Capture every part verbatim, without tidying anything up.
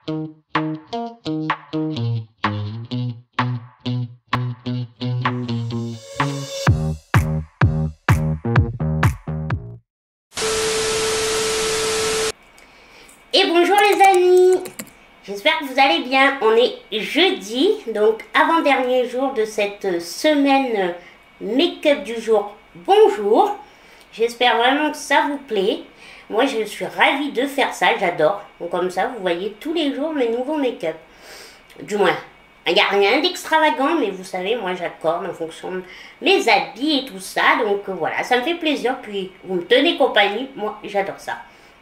Et bonjour les amis, j'espère que vous allez bien. On est jeudi, donc avant-dernier jour de cette semaine make-up du jour. Bonjour, j'espère vraiment que ça vous plaît. Moi je suis ravie de faire ça, j'adore. Donc comme ça vous voyez tous les jours mes nouveaux make-up. Du moins, il n'y a rien d'extravagant, mais vous savez, moi j'accorde en fonction de mes habits et tout ça. Donc voilà, ça me fait plaisir, puis vous me tenez compagnie, moi j'adore ça.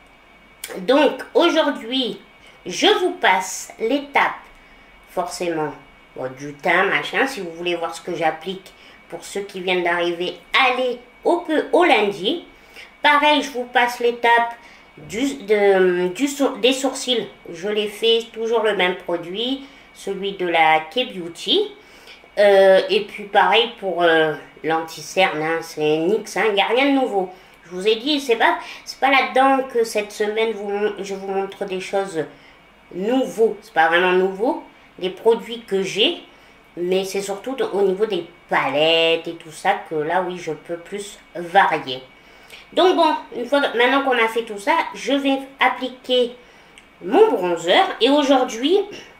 Donc aujourd'hui, je vous passe l'étape forcément bon, du teint, machin. Si vous voulez voir ce que j'applique pour ceux qui viennent d'arriver, allez au, peu, au lundi. Pareil, je vous passe l'étape du, de, du, des sourcils. Je les fais toujours le même produit, celui de la K-Beauty. Euh, et puis pareil pour euh, l'anti-cerne, hein, c'est N Y X, il n'y a rien de nouveau. Je vous ai dit, c'est pas, c'est pas là-dedans que cette semaine vous, je vous montre des choses nouveaux. C'est pas vraiment nouveau, des produits que j'ai, mais c'est surtout de, au niveau des palettes et tout ça que là, oui, je peux plus varier. Donc bon, une fois maintenant qu'on a fait tout ça, je vais appliquer mon bronzer. Et aujourd'hui,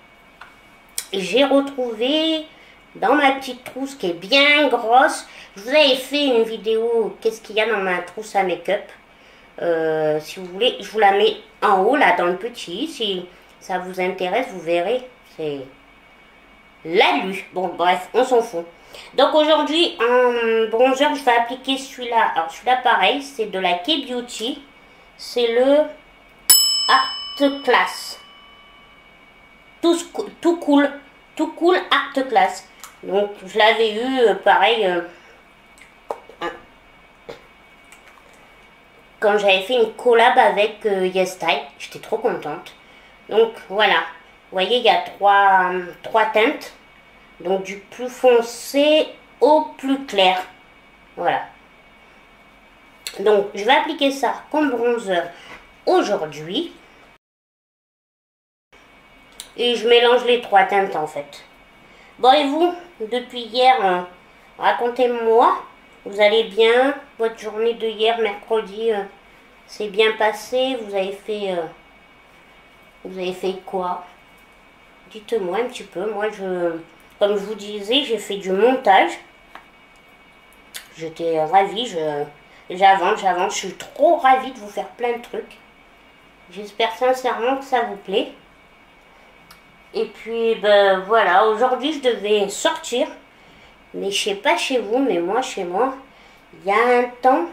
j'ai retrouvé dans ma petite trousse qui est bien grosse. Je vous avais fait une vidéo qu'est-ce qu'il y a dans ma trousse à make-up. Euh, si vous voulez, je vous la mets en haut là dans le petit. Si ça vous intéresse, vous verrez. C'est l'alu. Bon bref, on s'en fout. Donc aujourd'hui en bronzer, je vais appliquer celui-là. Alors celui-là pareil, c'est de la K-Beauty. C'est le Art Class. Tout, tout cool. Tout cool Art Class. Donc je l'avais eu euh, pareil euh, quand j'avais fait une collab avec euh, YesStyle. J'étais trop contente. Donc voilà, vous voyez il y a trois, euh, trois teintes. Donc du plus foncé au plus clair. Voilà. Donc je vais appliquer ça comme bronzer aujourd'hui. Et je mélange les trois teintes en fait. Bon et vous, depuis hier, euh, racontez-moi, vous allez bien? Votre journée de hier, mercredi, euh, s'est bien passé? Vous avez fait, euh, vous avez fait quoi? Dites-moi un petit peu. Moi, je, comme je vous disais, j'ai fait du montage. J'étais ravie, je, j'avance, j'avance. Je suis trop ravie de vous faire plein de trucs. J'espère sincèrement que ça vous plaît. Et puis, ben voilà, aujourd'hui je devais sortir, mais je sais pas chez vous, mais moi, chez moi, il y a un temps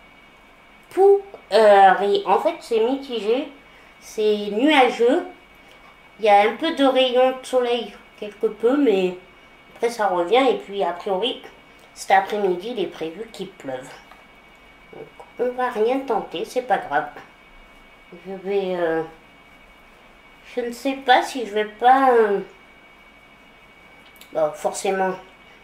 pourri. En fait, c'est mitigé, c'est nuageux, il y a un peu de rayons de soleil, quelque peu, mais après ça revient, et puis a priori, cet après-midi, il est prévu qu'il pleuve. Donc, on va rien tenter, c'est pas grave. Je vais... Euh, Je ne sais pas si je vais pas... Euh, bon, forcément,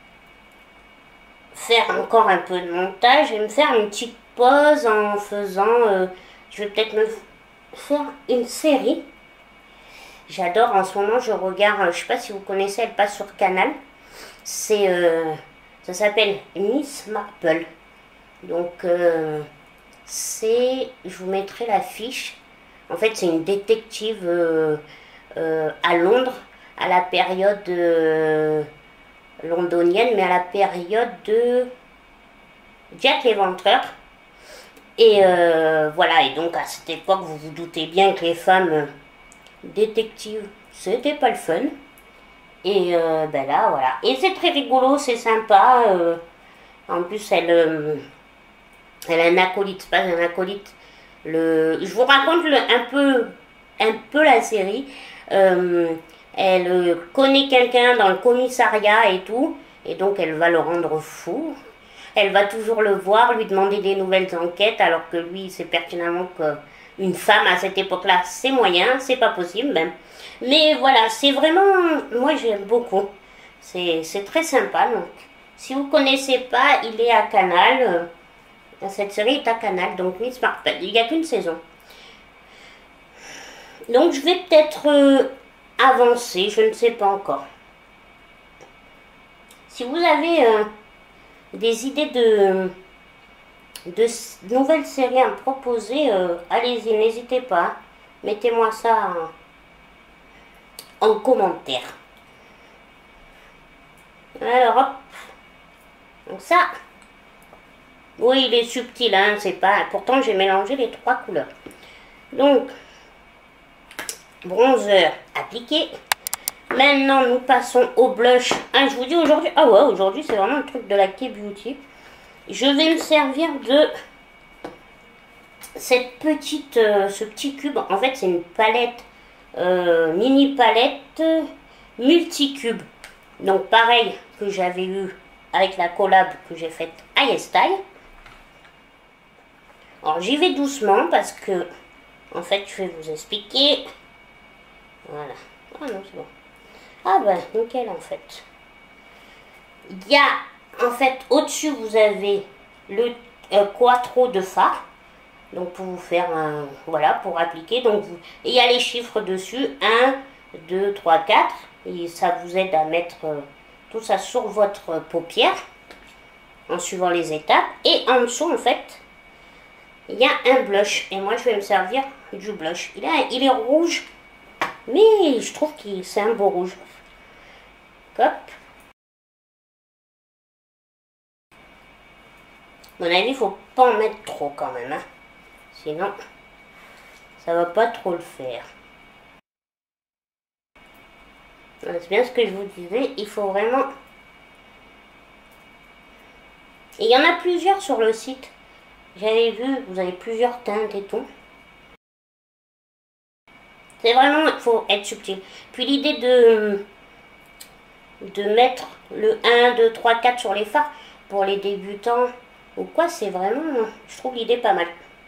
faire encore un peu de montage et me faire une petite pause en faisant... Euh, je vais peut-être me faire une série. J'adore, en ce moment, je regarde... Je sais pas si vous connaissez, elle passe sur Canal. C'est... Euh, ça s'appelle Miss Marple. Donc, euh, c'est... Je vous mettrai l'affiche. En fait, c'est une détective euh, euh, à Londres, à la période euh, londonienne, mais à la période de Jack l'Éventreur. Et euh, voilà, et donc à cette époque, vous vous doutez bien que les femmes euh, détectives, c'était pas le fun. Et euh, ben là, voilà. Et c'est très rigolo, c'est sympa. Euh, en plus, elle, euh, elle a un acolyte, c'est pas un acolyte. Le, je vous raconte le, un, peu, un peu la série. Euh, elle connaît quelqu'un dans le commissariat et tout. Et donc elle va le rendre fou. Elle va toujours le voir, lui demander des nouvelles enquêtes. Alors que lui, c'est pertinemment qu'une femme à cette époque-là, c'est moyen. C'est pas possible même. Mais voilà, c'est vraiment... Moi j'aime beaucoup. C'est très sympa. Donc, si vous connaissez pas, il est à Canal. Euh, Cette série est à Canal, donc Miss Marple. Il n'y a qu'une saison. Donc je vais peut-être euh, avancer, je ne sais pas encore. Si vous avez euh, des idées de, de nouvelles séries à me proposer, euh, allez-y, n'hésitez pas. Mettez-moi ça en, en commentaire. Alors hop. Donc ça, oui, il est subtil, hein, c'est pas. Pourtant j'ai mélangé les trois couleurs. Donc, bronzer appliqué. Maintenant, nous passons au blush. Ah, je vous dis aujourd'hui, ah ouais, aujourd'hui, c'est vraiment le truc de la K-Beauty. Je vais me servir de cette petite, euh, ce petit cube. En fait, c'est une palette, euh, mini palette multicube. Donc, pareil que j'avais eu avec la collab que j'ai faite à YesStyle. Alors, j'y vais doucement parce que, en fait, je vais vous expliquer. Voilà. Ah non, c'est bon. Ah ben, nickel en fait. Il y a, en fait, au-dessus, vous avez le euh, quattro de fard. Donc, pour vous faire un... Voilà, pour appliquer. Donc, vous, et il y a les chiffres dessus. un, deux, trois, quatre. Et ça vous aide à mettre euh, tout ça sur votre paupière. En suivant les étapes. Et en dessous, en fait, il y a un blush. Et moi, je vais me servir du blush. Il, a, il est rouge. Mais je trouve que c'est un beau rouge. Hop. À mon avis, il faut pas en mettre trop quand même. Hein. Sinon, ça va pas trop le faire. C'est bien ce que je vous disais. Il faut vraiment... Et il y en a plusieurs sur le site. J'avais vu, vous avez plusieurs teintes et tout. C'est vraiment, il faut être subtil. Puis l'idée de... de mettre le un, deux, trois, quatre sur les fards pour les débutants ou quoi, c'est vraiment, je trouve l'idée pas mal.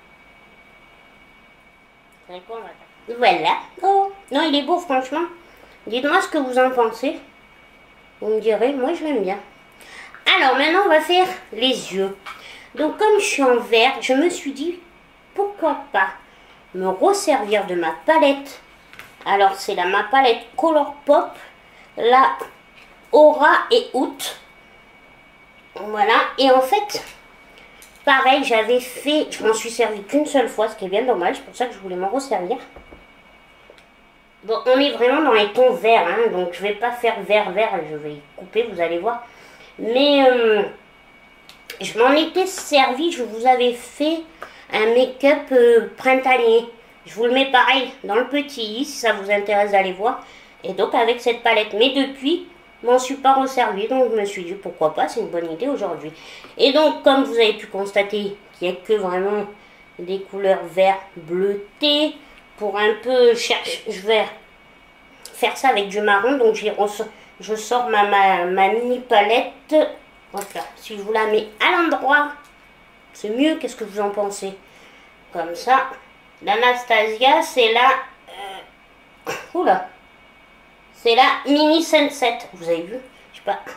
Voilà. Oh, non, il est beau, franchement. Dites-moi ce que vous en pensez. Vous me direz, moi je l'aime bien. Alors, maintenant, on va faire les yeux. Donc, comme je suis en vert, je me suis dit, pourquoi pas me resservir de ma palette. Alors, c'est la ma palette Colourpop. La Aura et Août. Voilà. Et en fait, pareil, j'avais fait, je m'en suis servi qu'une seule fois, ce qui est bien dommage. C'est pour ça que je voulais m'en resservir. Bon, on est vraiment dans les tons verts, hein, donc je vais pas faire vert-vert, je vais couper, vous allez voir. Mais euh, je m'en étais servi, je vous avais fait un make-up euh, printanier. Je vous le mets pareil dans le petit i, si ça vous intéresse d'aller voir. Et donc avec cette palette. Mais depuis, je m'en suis pas resservi, donc je me suis dit pourquoi pas, c'est une bonne idée aujourd'hui. Et donc, comme vous avez pu constater, qu'il n'y a que vraiment des couleurs vert bleuté. Pour un peu chercher, je vais faire ça avec du marron, donc je sors ma, ma, ma mini palette. Voilà, si je vous la mets à l'endroit, c'est mieux. Qu'est-ce que vous en pensez? Comme ça, l'Anastasia, c'est la... Euh, oula, c'est la Mini Sunset. Vous avez vu? Je sais pas.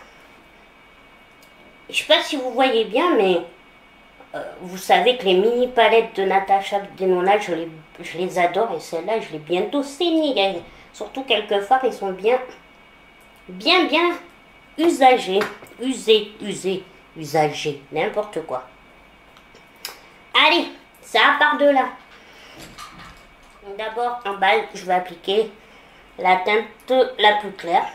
Je sais pas si vous voyez bien, mais... Euh, vous savez que les mini palettes de Natasha Denona, je les, je les adore. Et celle-là, je l'ai bientôt saignée. Surtout quelques fards, ils sont bien, bien, bien usagés. Usés, usés, usagés. N'importe quoi. Allez, ça part de là. D'abord, en bas, je vais appliquer la teinte la plus claire.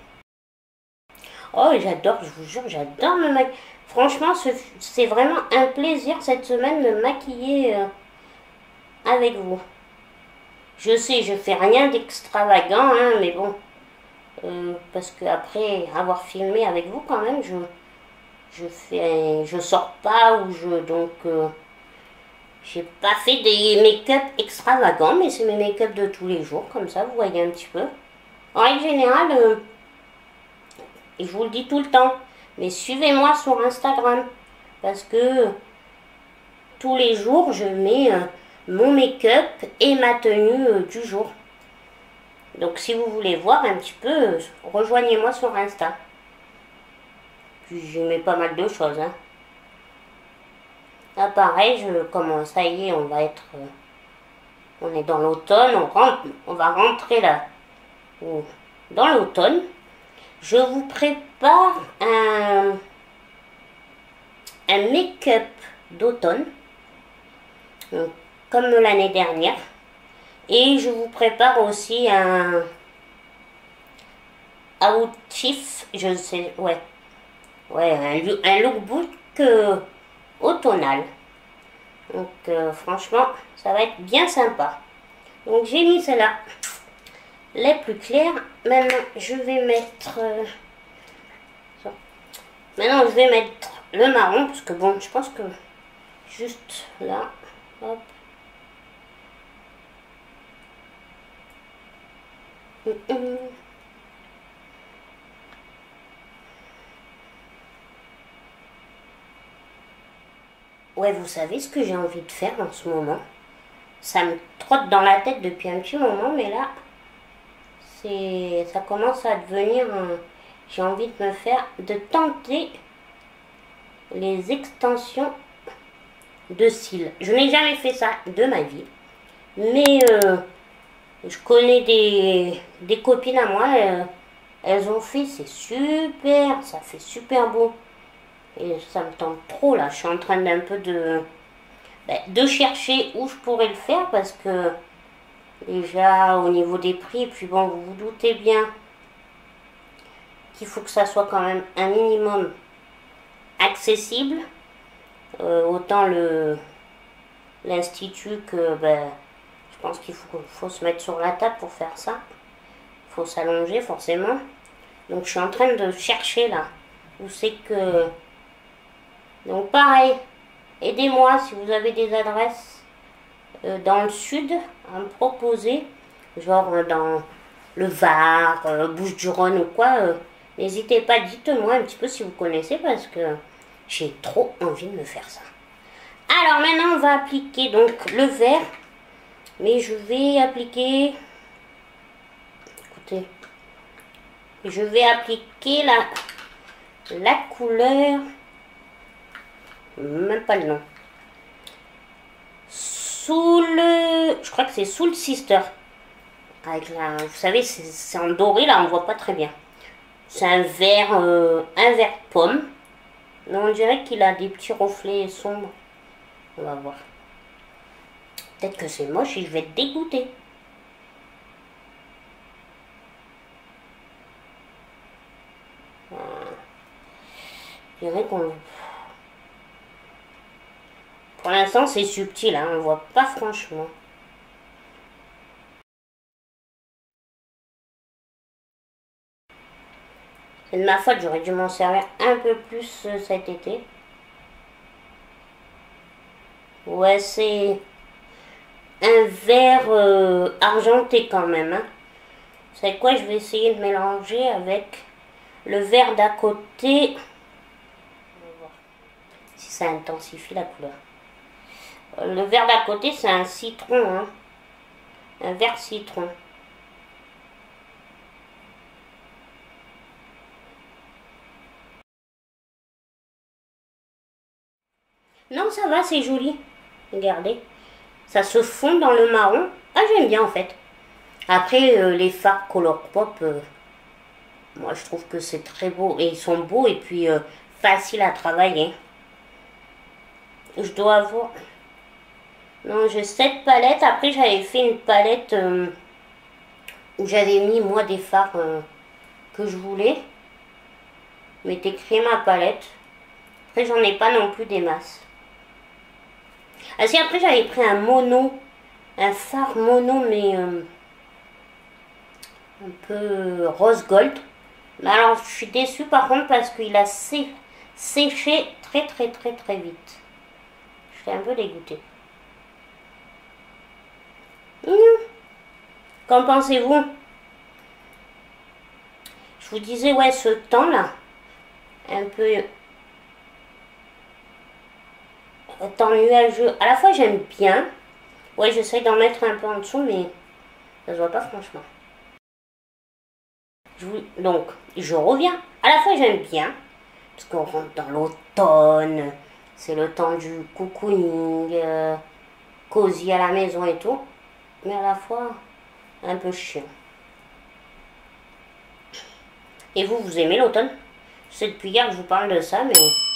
Oh, j'adore, je vous jure, j'adore me maquiller. Franchement, c'est vraiment un plaisir cette semaine de me maquiller euh, avec vous. Je sais, je fais rien d'extravagant, hein, mais bon. Euh, parce que après avoir filmé avec vous, quand même, je je fais, je sors pas ou je donc euh, j'ai pas fait des make-up extravagants, mais c'est mes make-up de tous les jours, comme ça, vous voyez un petit peu. En règle générale, euh, et je vous le dis tout le temps. Mais suivez-moi sur Instagram, parce que tous les jours, je mets euh, mon make-up et ma tenue euh, du jour. Donc si vous voulez voir un petit peu, euh, rejoignez-moi sur Insta. Puis j'y mets pas mal de choses. Hein. Là pareil, je commence, ça y est, on va être... Euh, On est dans l'automne, on, rentre, on va rentrer là dans l'automne. Je vous prépare un, un make-up d'automne, comme l'année dernière. Et je vous prépare aussi un outfit, je sais, ouais, ouais, un, un lookbook euh, automnal. Donc euh, franchement, ça va être bien sympa. Donc j'ai mis celle-là, les plus clairs. Maintenant, je vais mettre... Euh, ça. Maintenant, je vais mettre le marron, parce que bon, je pense que juste là, hop. Hum, hum. Ouais, vous savez ce que j'ai envie de faire en ce moment? Ça me trotte dans la tête depuis un petit moment, mais là, c'est, ça commence à devenir... Un, j'ai envie de me faire, de tenter les extensions de cils. Je n'ai jamais fait ça de ma vie, mais euh, je connais des, des copines à moi, euh, elles ont fait, c'est super, ça fait super beau. Et ça me tente trop là, je suis en train d'un peu de, ben, de chercher où je pourrais le faire parce que déjà au niveau des prix, et puis bon, vous vous doutez bien qu'il faut que ça soit quand même un minimum accessible. Euh, autant le l'institut que ben, je pense qu'il faut, faut se mettre sur la table pour faire ça. Il faut s'allonger forcément. Donc je suis en train de chercher là où c'est que... Donc pareil, aidez-moi si vous avez des adresses euh, dans le sud à me proposer, genre euh, dans le Var, euh, Bouches-du-Rhône ou quoi. Euh, N'hésitez pas, dites-moi un petit peu si vous connaissez parce que j'ai trop envie de me faire ça. Alors maintenant on va appliquer donc le vert, mais je vais appliquer, écoutez, je vais appliquer la, la couleur, même pas le nom, sous le, je crois que c'est sous le Sister, avec la, vous savez c'est en doré là, on voit pas très bien. C'est un vert, euh, un vert pomme, mais on dirait qu'il a des petits reflets sombres. On va voir. Peut-être que c'est moche et je vais être dégoûtée. Je dirais qu'on... Pour l'instant, c'est subtil, hein, on ne voit pas franchement. C'est de ma faute, j'aurais dû m'en servir un peu plus euh, cet été. Ouais, c'est un vert euh, argenté quand même. Hein. Vous savez quoi, je vais essayer de mélanger avec le vert d'à côté. On va voir si ça intensifie la couleur. Le vert d'à côté, c'est un citron. Hein. Un vert citron. Non, ça va, c'est joli. Regardez. Ça se fond dans le marron. Ah, j'aime bien en fait. Après, euh, les fards Colourpop, euh, moi je trouve que c'est très beau. Et ils sont beaux et puis euh, faciles à travailler. Je dois avoir... Non, j'ai cette palette. Après, j'avais fait une palette euh, où j'avais mis moi des fards euh, que je voulais. Je m'étais créé ma palette. Après, j'en ai pas non plus des masses. Ah si, après j'avais pris un mono, un fard mono, mais euh, un peu rose gold. Mais alors je suis déçue par contre parce qu'il a sé séché très très très très vite. Je suis un peu dégoûtée. Mmh. Qu'en pensez-vous? Je vous disais, ouais, ce temps là, un peu... temps nuageux. À la fois j'aime bien. Ouais, j'essaie d'en mettre un peu en dessous, mais ça se voit pas franchement. Je vous... Donc, je reviens. À la fois j'aime bien, parce qu'on rentre dans l'automne. C'est le temps du cocooning, euh, cosy à la maison et tout. mais à la fois un peu chiant. Et vous, vous aimez l'automne? C'est depuis hier que je vous parle de ça, mais...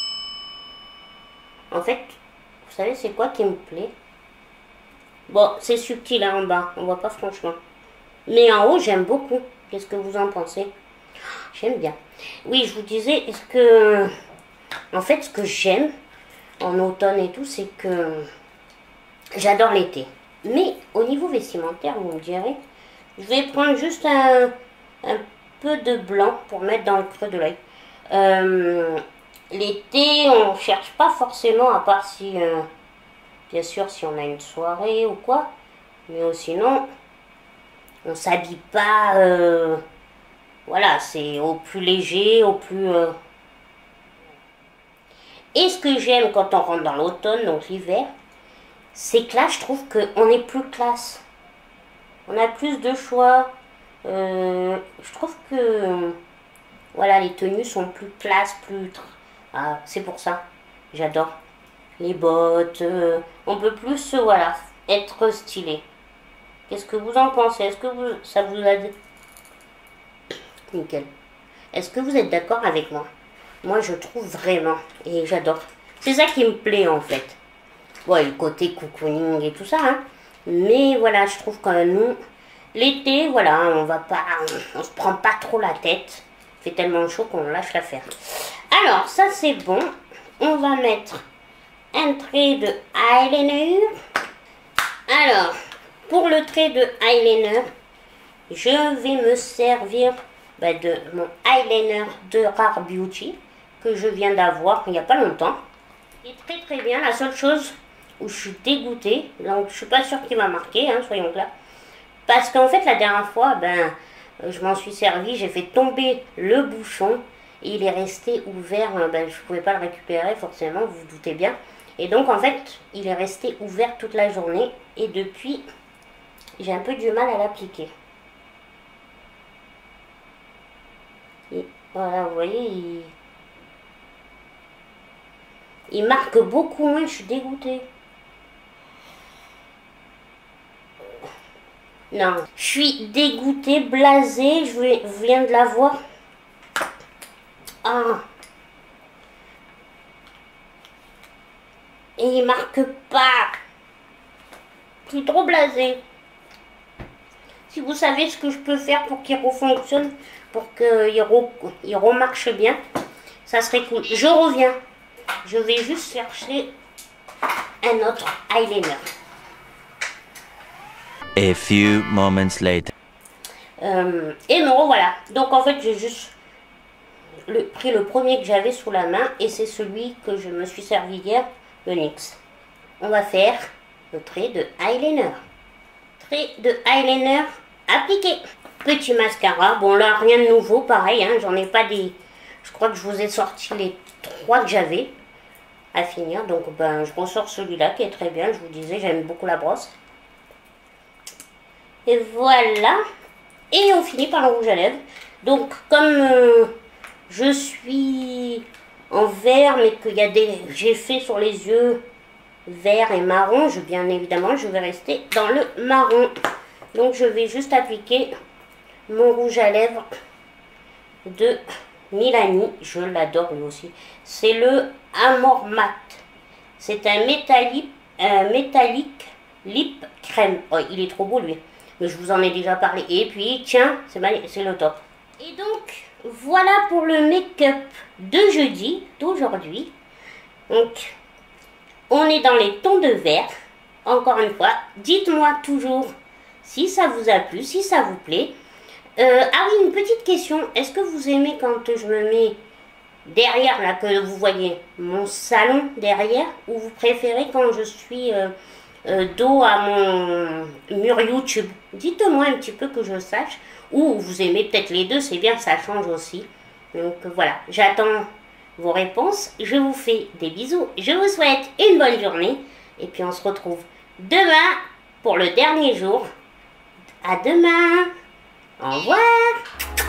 En fait, vous savez c'est quoi qui me plaît? Bon, c'est subtil là en bas, on voit pas franchement. Mais en haut, j'aime beaucoup. Qu'est-ce que vous en pensez? J'aime bien. Oui, je vous disais, est-ce que... En fait, ce que j'aime en automne et tout, c'est que j'adore l'été. Mais au niveau vestimentaire, vous me direz, je vais prendre juste un, un peu de blanc pour mettre dans le creux de l'œil. Euh, l'été, on cherche pas forcément, à part si, euh, bien sûr, si on a une soirée ou quoi. Mais euh, sinon, on s'habille pas, euh, voilà, c'est au plus léger, au plus... Euh... Et ce que j'aime quand on rentre dans l'automne, donc l'hiver, c'est que là, je trouve qu'on est plus classe. On a plus de choix. Euh, je trouve que, voilà, les tenues sont plus classe, plus... Ah, c'est pour ça, j'adore. Les bottes, euh, on peut plus, euh, voilà, être stylé. Qu'est-ce que vous en pensez? Est-ce que vous, ça vous a... Nickel. Est-ce que vous êtes d'accord avec moi? Moi, je trouve vraiment, et j'adore. C'est ça qui me plaît, en fait. Ouais, le côté cocooning et tout ça, hein. Mais voilà, je trouve que nous, l'été, voilà, on va pas, on, on se prend pas trop la tête. Il fait tellement chaud qu'on lâche l'affaire. Alors, ça c'est bon. On va mettre un trait de eyeliner. Alors, pour le trait de eyeliner, je vais me servir bah, de mon eyeliner de Rare Beauty que je viens d'avoir il n'y a pas longtemps. Il est très très bien. La seule chose où je suis dégoûtée, donc je suis pas sûre qu'il va marquer, hein, soyons clairs. Parce qu'en fait, la dernière fois, ben, je m'en suis servi, j'ai fait tomber le bouchon et il est resté ouvert. Ben, je ne pouvais pas le récupérer, forcément, vous vous doutez bien. Et donc, en fait, il est resté ouvert toute la journée et depuis, j'ai un peu du mal à l'appliquer. Et voilà, vous voyez, il... il marque beaucoup moins, je suis dégoûtée. Non, je suis dégoûtée, blasée, je viens de la voir. Ah. Et il marque pas. Je suis trop blasée. Si vous savez ce que je peux faire pour qu'il refonctionne, pour qu'il re, il remarche bien, ça serait cool. Je reviens. Je vais juste chercher un autre eyeliner. A few moments later. Euh, et non, voilà. Donc en fait, j'ai juste le, pris le premier que j'avais sous la main et c'est celui que je me suis servi hier, le N Y X. On va faire le trait de eyeliner. Trait de eyeliner appliqué. Petit mascara. Bon là, rien de nouveau, pareil. Hein, j'en ai pas des... Je crois que je vous ai sorti les trois que j'avais à finir. Donc ben, je ressors celui-là qui est très bien. Je vous disais, j'aime beaucoup la brosse. Et voilà. Et on finit par le rouge à lèvres. Donc, comme euh, je suis en vert, mais qu'il y a des... J'ai fait sur les yeux vert et marron, je, bien évidemment, je vais rester dans le marron. Donc, je vais juste appliquer mon rouge à lèvres de Milani. Je l'adore lui aussi. C'est le Amor Mat. C'est un métallique, un métallique lip crème. Oh, il est trop beau, lui. Mais je vous en ai déjà parlé. Et puis, tiens, c'est le top. Et donc, voilà pour le make-up de jeudi, d'aujourd'hui. Donc, on est dans les tons de vert. Encore une fois, dites-moi toujours si ça vous a plu, si ça vous plaît. Euh, ah oui, une petite question. Est-ce que vous aimez quand je me mets derrière, là, que vous voyez mon salon derrière, ou vous préférez quand je suis... Euh, Euh, dos à mon mur YouTube? Dites-moi un petit peu que je sache. Ou vous aimez peut-être les deux, c'est bien, ça change aussi. Donc voilà, j'attends vos réponses. Je vous fais des bisous. Je vous souhaite une bonne journée. Et puis on se retrouve demain pour le dernier jour. À demain. Au revoir.